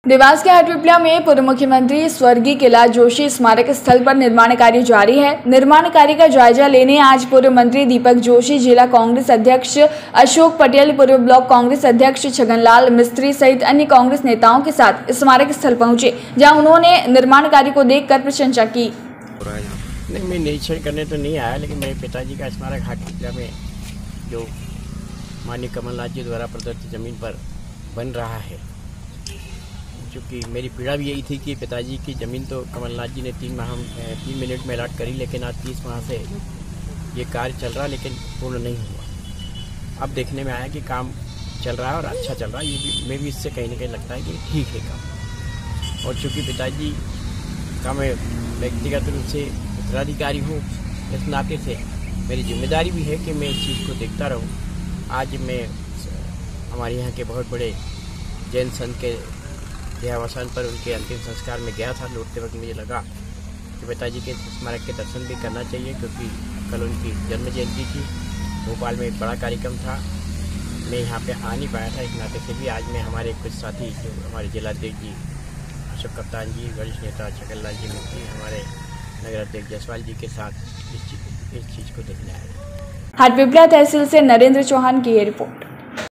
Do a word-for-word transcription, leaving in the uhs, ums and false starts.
देवास के हटपिपलिया में पूर्व मुख्यमंत्री स्वर्गीय कैलाश जोशी स्मारक स्थल पर निर्माण कार्य जारी है। निर्माण कार्य का जायजा लेने आज पूर्व मंत्री दीपक जोशी, जिला कांग्रेस अध्यक्ष अशोक पटेल, पूर्व ब्लॉक कांग्रेस अध्यक्ष छगनलाल मिस्त्री सहित अन्य कांग्रेस नेताओं के साथ स्मारक स्थल पहुंचे, जहां उन्होंने निर्माण कार्य को देखकर प्रशंसा की। नहीं, मैं निरीक्षण करने तो नहीं आया, लेकिन मेरे पिताजी का स्मारक हटपिपलिया में जो माननीय कमलनाथ जी द्वारा प्रदत्त जमीन पर बन रहा है, क्योंकि मेरी पीड़ा भी यही थी कि पिताजी की ज़मीन तो कमलनाथ जी ने तीन माह तीन मिनट में अलॉट करी, लेकिन आज तीस माह से ये कार्य चल रहा, लेकिन पूर्ण नहीं हुआ। अब देखने में आया कि काम चल रहा है और अच्छा चल रहा है। ये भी मैं भी इससे कहीं ना कहीं लगता है कि ठीक है काम। और चूँकि पिताजी का मैं व्यक्तिगत रूप से उत्तराधिकारी हूँ, इस नाते से मेरी जिम्मेदारी भी है कि मैं इस चीज़ को देखता रहूँ। आज मैं हमारे यहाँ के बहुत बड़े जैन संत के देहावसान पर उनके अंतिम संस्कार में गया था। लौटते वक्त मुझे लगा कि पिताजी के स्मारक के दर्शन भी करना चाहिए, क्योंकि कल उनकी जन्म जयंती थी। भोपाल में एक बड़ा कार्यक्रम था, मैं यहाँ पे आ नहीं पाया था। इस नाते से भी आज मैं हमारे कुछ साथी जो हमारे जिलाध्यक्ष जी अशोक कप्तान जी, वरिष्ठ नेता छगनलाल जी मिस्त्री, हमारे नगर अध्यक्ष जसवाल जी के साथ इस चीज़ इस चीज़ को देखने आए। हटपिपलिया तहसील से नरेंद्र चौहान की ये रिपोर्ट।